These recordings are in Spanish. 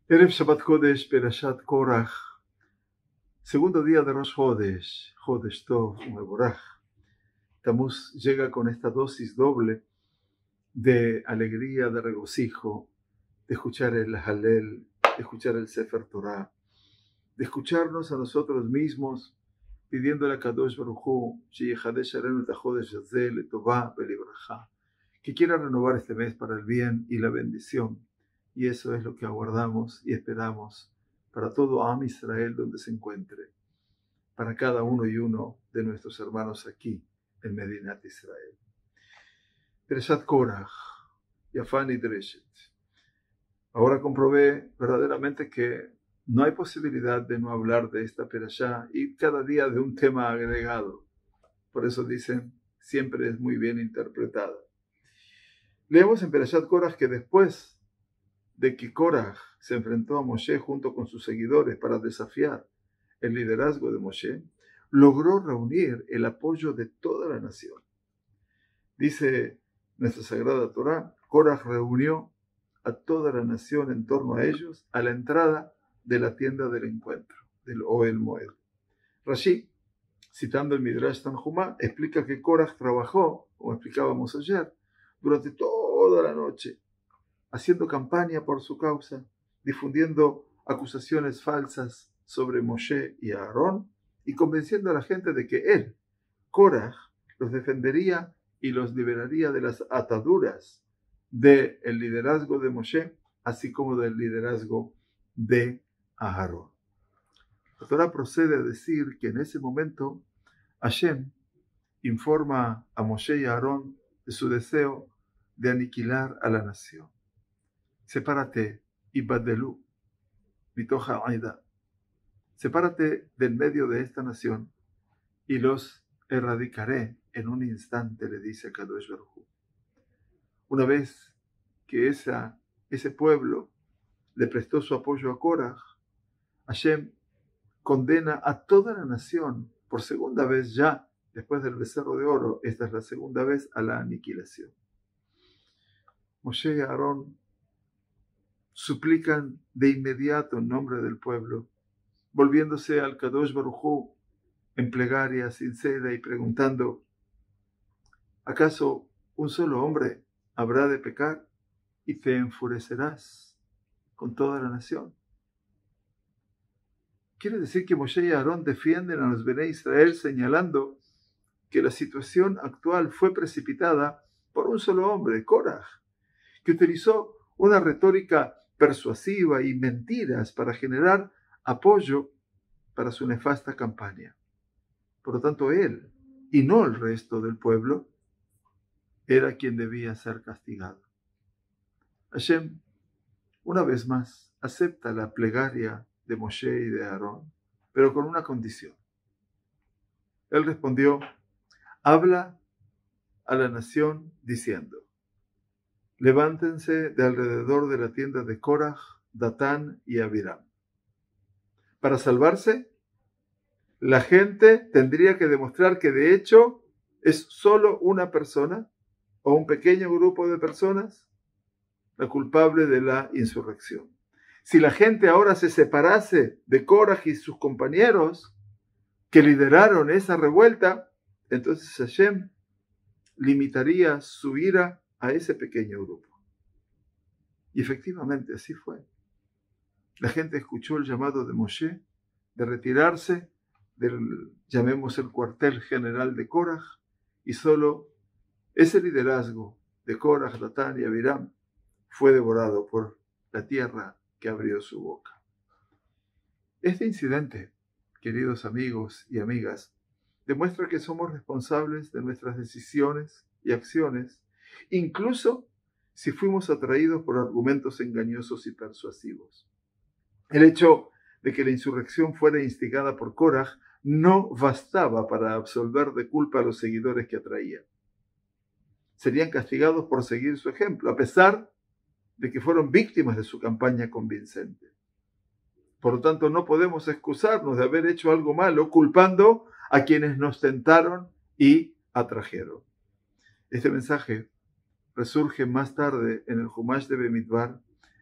Erev Shabbat Kodesh, Perashat Korach, segundo día de Rosh Chodesh, Chodesh Tov, Mevorach. Tammuz llega con esta dosis doble de alegría, de regocijo, de escuchar el Halel, de escuchar el Sefer Torah, de escucharnos a nosotros mismos, pidiéndole a Kadosh Baruch Hu, Sheyechadesh Alenu et HaChodesh Hazeh letová velibraja, que quiera renovar este mes para el bien y la bendición. Y eso es lo que aguardamos y esperamos para todo Am Israel donde se encuentre, para cada uno y uno de nuestros hermanos aquí en Medinat Israel. Perashat Korach, Yafan Nidreshet. Ahora comprobé verdaderamente que no hay posibilidad de no hablar de esta perashá y cada día de un tema agregado. Por eso dicen, siempre es muy bien interpretada. Leemos en Perashat Korach que después de que Korach se enfrentó a Moshe junto con sus seguidores para desafiar el liderazgo de Moshe, logró reunir el apoyo de toda la nación. Dice nuestra Sagrada Torá, Korach reunió a toda la nación en torno a ellos a la entrada de la tienda del encuentro, del Ohel Moed. Rashi, citando el Midrash Tanjumá, explica que Korach trabajó, como explicábamos ayer, durante toda la noche, haciendo campaña por su causa, difundiendo acusaciones falsas sobre Moshe y Aarón y convenciendo a la gente de que él, Korach, los defendería y los liberaría de las ataduras del liderazgo de Moshe, así como del liderazgo de Aarón. La Torah procede a decir que en ese momento Hashem informa a Moshe y a Aarón de su deseo de aniquilar a la nación. Sepárate, Ibadelu, Mitoja Aida. Sepárate del medio de esta nación y los erradicaré en un instante, le dice a Kadosh Baruj Hu. Una vez que ese pueblo le prestó su apoyo a Korach, Hashem condena a toda la nación por segunda vez ya, después del becerro de oro, esta es la segunda vez, a la aniquilación. Moshe y Aarón suplican de inmediato en nombre del pueblo, volviéndose al Kadosh Baruj Hu en plegaria sincera y preguntando, ¿acaso un solo hombre habrá de pecar y te enfurecerás con toda la nación? Quiere decir que Moshe y Aarón defienden a los Bené Israel señalando que la situación actual fue precipitada por un solo hombre, Korach, que utilizó una retórica persuasiva y mentiras para generar apoyo para su nefasta campaña. Por lo tanto, él, y no el resto del pueblo, era quien debía ser castigado. Hashem, una vez más, acepta la plegaria de Moshe y de Aarón, pero con una condición. Él respondió, habla a la nación diciendo, levántense de alrededor de la tienda de Korach, Datán y Abiram. Para salvarse, la gente tendría que demostrar que de hecho es solo una persona o un pequeño grupo de personas la culpable de la insurrección. Si la gente ahora se separase de Korach y sus compañeros que lideraron esa revuelta, entonces Hashem limitaría su ira a ese pequeño grupo. Y efectivamente así fue. La gente escuchó el llamado de Moshe de retirarse del, llamemos el cuartel general de Korach, y solo ese liderazgo de Korach, Datán y Abiram fue devorado por la tierra que abrió su boca. Este incidente, queridos amigos y amigas, demuestra que somos responsables de nuestras decisiones y acciones, incluso si fuimos atraídos por argumentos engañosos y persuasivos. El hecho de que la insurrección fuera instigada por Korach no bastaba para absolver de culpa a los seguidores que atraía. Serían castigados por seguir su ejemplo, a pesar de que fueron víctimas de su campaña convincente. Por lo tanto, no podemos excusarnos de haber hecho algo malo culpando a quienes nos tentaron y atrajeron. Este mensaje resurge más tarde en el Humash de Bemidbar,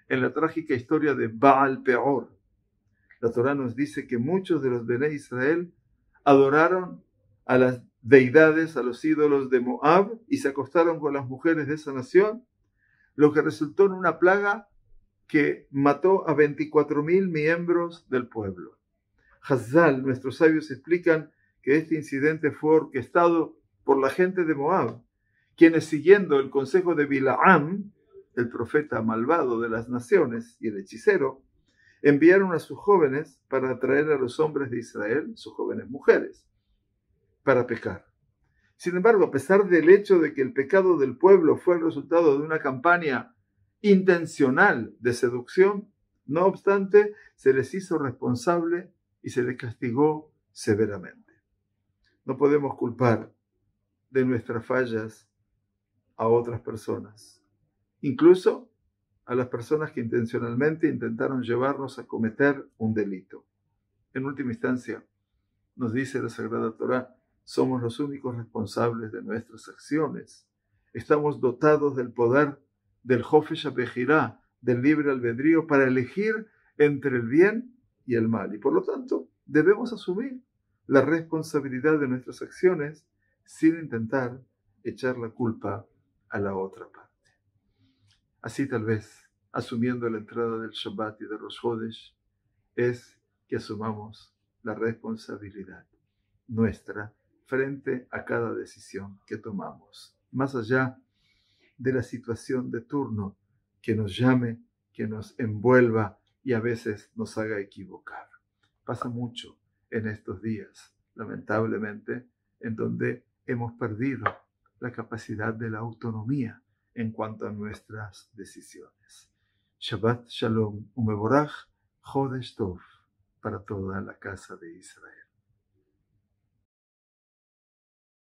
en la trágica historia de Baal Peor. La Torá nos dice que muchos de los Bené Israel adoraron a las deidades, a los ídolos de Moab y se acostaron con las mujeres de esa nación, lo que resultó en una plaga que mató a 24.000 miembros del pueblo. Hazal, nuestros sabios explican que este incidente fue orquestado por la gente de Moab, quienes siguiendo el consejo de Bilaam, el profeta malvado de las naciones y el hechicero, enviaron a sus jóvenes para atraer a los hombres de Israel, sus jóvenes mujeres, para pecar. Sin embargo, a pesar del hecho de que el pecado del pueblo fue el resultado de una campaña intencional de seducción, no obstante, se les hizo responsable y se les castigó severamente. No podemos culpar de nuestras fallas a otras personas, incluso a las personas que intencionalmente intentaron llevarnos a cometer un delito. En última instancia, nos dice la Sagrada Torá, somos los únicos responsables de nuestras acciones. Estamos dotados del poder del Hofesh HaBehirá, del libre albedrío, para elegir entre el bien y el mal. Y por lo tanto, debemos asumir la responsabilidad de nuestras acciones sin intentar echar la culpa a la otra parte. Así tal vez, asumiendo la entrada del Shabbat y de Rosh Hodesh, es que asumamos la responsabilidad nuestra frente a cada decisión que tomamos, más allá de la situación de turno que nos llame, que nos envuelva y a veces nos haga equivocar. Pasa mucho en estos días, lamentablemente, en donde hemos perdido la capacidad de la autonomía en cuanto a nuestras decisiones. Shabbat Shalom Umeborach Chodesh Tov para toda la casa de Israel.